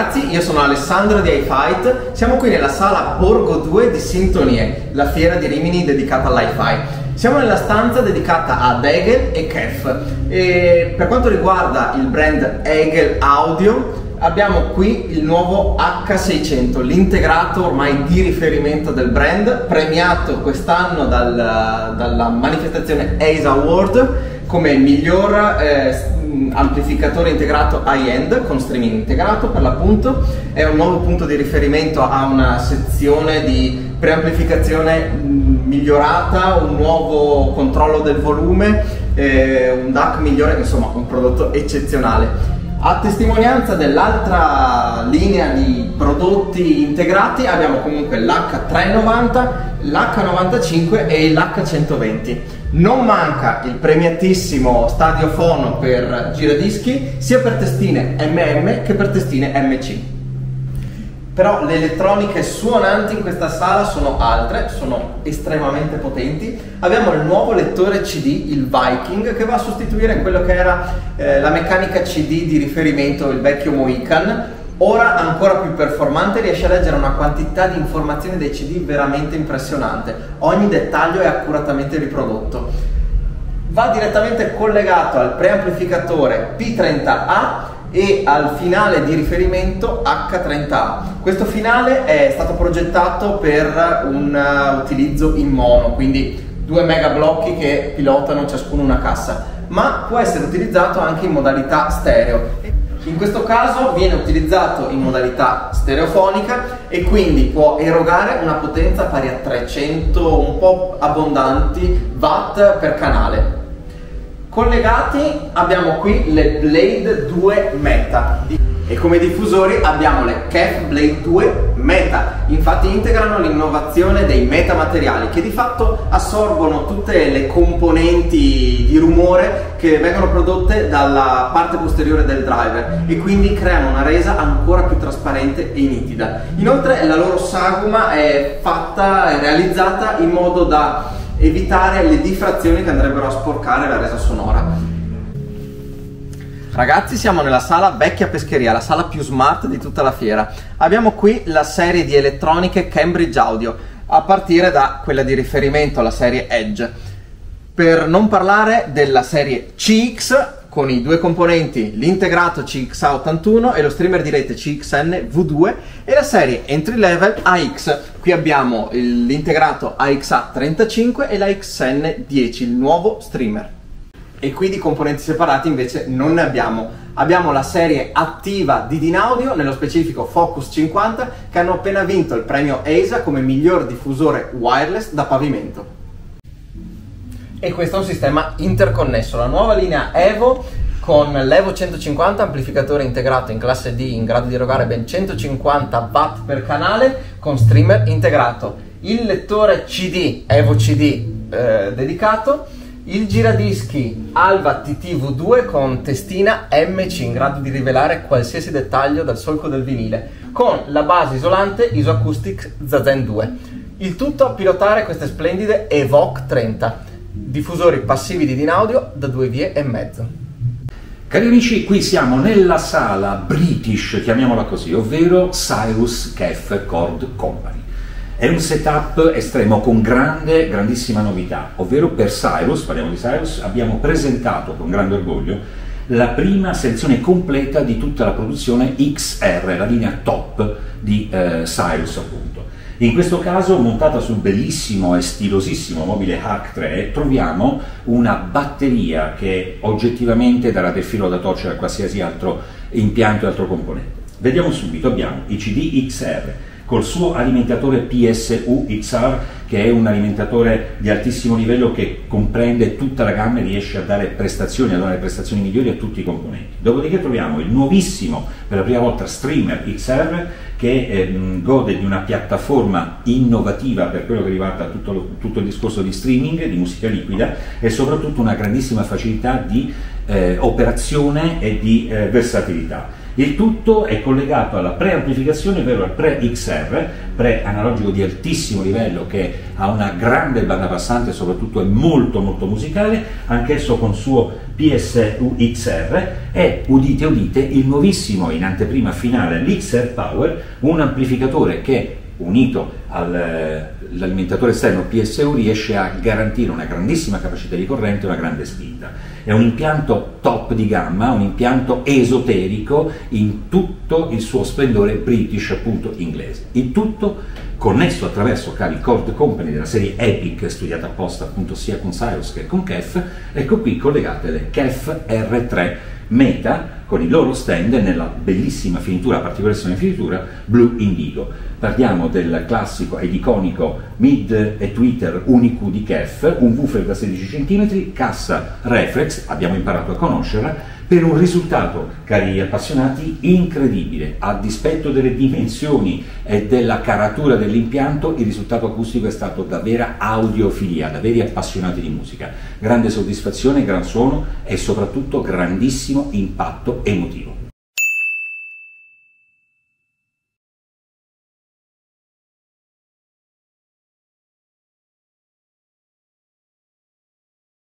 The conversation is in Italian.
ragazzi, io sono Alessandro di iFight, siamo qui nella sala Borgo 2 di Sintonie, la fiera di Rimini dedicata all'iFi. Siamo nella stanza dedicata ad Egel e KEF e per quanto riguarda il brand Egel Audio abbiamo qui il nuovo H600, l'integrato ormai di riferimento del brand, premiato quest'anno dalla manifestazione ACE Award come miglior amplificatore integrato high-end con streaming integrato. Per l'appunto è un nuovo punto di riferimento a una sezione di preamplificazione migliorata, un nuovo controllo del volume, un DAC migliore, insomma un prodotto eccezionale. A testimonianza dell'altra linea di prodotti integrati abbiamo comunque l'H390, l'H95 e l'H120. Non manca il premiatissimo Stadiofono per giradischi sia per testine MM che per testine MC. Però le elettroniche suonanti in questa sala sono altre, sono estremamente potenti. Abbiamo il nuovo lettore CD, il Viking, che va a sostituire quello che era la meccanica CD di riferimento, il vecchio Mohican. Ora ancora più performante, riesce a leggere una quantità di informazioni dei CD veramente impressionante. Ogni dettaglio è accuratamente riprodotto. Va direttamente collegato al preamplificatore P30A e al finale di riferimento H30A. Questo finale è stato progettato per un utilizzo in mono, quindi 2 mega blocchi che pilotano ciascuno una cassa, ma può essere utilizzato anche in modalità stereo. In questo caso viene utilizzato in modalità stereofonica e quindi può erogare una potenza pari a 300 un po' abbondanti watt per canale. Collegati abbiamo qui le Blade 2 Meta e come diffusori abbiamo le KEF Blade 2 Meta. Infatti integrano l'innovazione dei metamateriali che di fatto assorbono tutte le componenti di rumore che vengono prodotte dalla parte posteriore del driver e quindi creano una resa ancora più trasparente e nitida. Inoltre la loro sagoma è realizzata in modo da evitare le diffrazioni che andrebbero a sporcare la resa sonora. Ragazzi, siamo nella sala Vecchia Pescheria, la sala più smart di tutta la fiera. Abbiamo qui la serie di elettroniche Cambridge Audio, a partire da quella di riferimento, la serie Edge. Per non parlare della serie CX, con i due componenti, l'integrato CXA81 e lo streamer di rete CXN V2 e la serie entry level AX. Qui abbiamo l'integrato AXA35 e la XN10, il nuovo streamer. E qui di componenti separati invece non ne abbiamo. Abbiamo la serie attiva di Dynaudio, nello specifico Focus 50, che hanno appena vinto il premio ASA come miglior diffusore wireless da pavimento. E questo è un sistema interconnesso, la nuova linea Evo con l'Evo 150, amplificatore integrato in classe D in grado di erogare ben 150 watt per canale con streamer integrato, il lettore CD Evo CD dedicato, il giradischi Alva TTV2 con testina MC in grado di rivelare qualsiasi dettaglio dal solco del vinile, con la base isolante Isoacoustic Zazen 2. Il tutto a pilotare queste splendide Evoque 30. Diffusori passivi di Dynaudio da 2 vie e mezzo. Cari amici, qui siamo nella sala British, chiamiamola così, ovvero Cyrus KEF Chord Company. È un setup estremo con grandissima novità, ovvero per Cyrus, parliamo di Cyrus, abbiamo presentato con grande orgoglio la prima selezione completa di tutta la produzione XR, la linea top di Cyrus appunto. In questo caso, montata sul bellissimo e stilosissimo mobile Hark 3, troviamo una batteria che oggettivamente darà del filo da torcere a qualsiasi altro impianto e altro componente. Vediamo subito, abbiamo i CD XR col suo alimentatore PSU XR, che è un alimentatore di altissimo livello che comprende tutta la gamma e riesce a dare prestazioni migliori a tutti i componenti. Dopodiché troviamo il nuovissimo, per la prima volta, Streamer XR, che gode di una piattaforma innovativa per quello che riguarda tutto il discorso di streaming, di musica liquida e soprattutto una grandissima facilità di operazione e di versatilità. Il tutto è collegato alla preamplificazione, ovvero al pre-XR, pre-analogico di altissimo livello che ha una grande banda passante, soprattutto è molto musicale, anch'esso con suo PSU-XR, e udite udite il nuovissimo in anteprima finale l'XR Power, un amplificatore che unito all'alimentatore esterno PSU riesce a garantire una grandissima capacità di corrente e una grande spinta. È un impianto top di gamma, un impianto esoterico in tutto il suo splendore british, appunto inglese. Il tutto connesso attraverso cavi Chord Company della serie Epic, studiata apposta appunto sia con Cyrus che con KEF. Ecco qui collegate le KEF R3 Meta con i loro stand nella bellissima finitura, particolarissima finitura blu indigo. Parliamo del classico ed iconico mid e tweeter Uniq di KEF, un woofer da 16 cm, cassa reflex, abbiamo imparato a conoscerla, per un risultato, cari appassionati, incredibile. A dispetto delle dimensioni e della caratura dell'impianto, il risultato acustico è stato da vera audiofilia, da veri appassionati di musica. Grande soddisfazione, gran suono e soprattutto grandissimo impatto emotivo.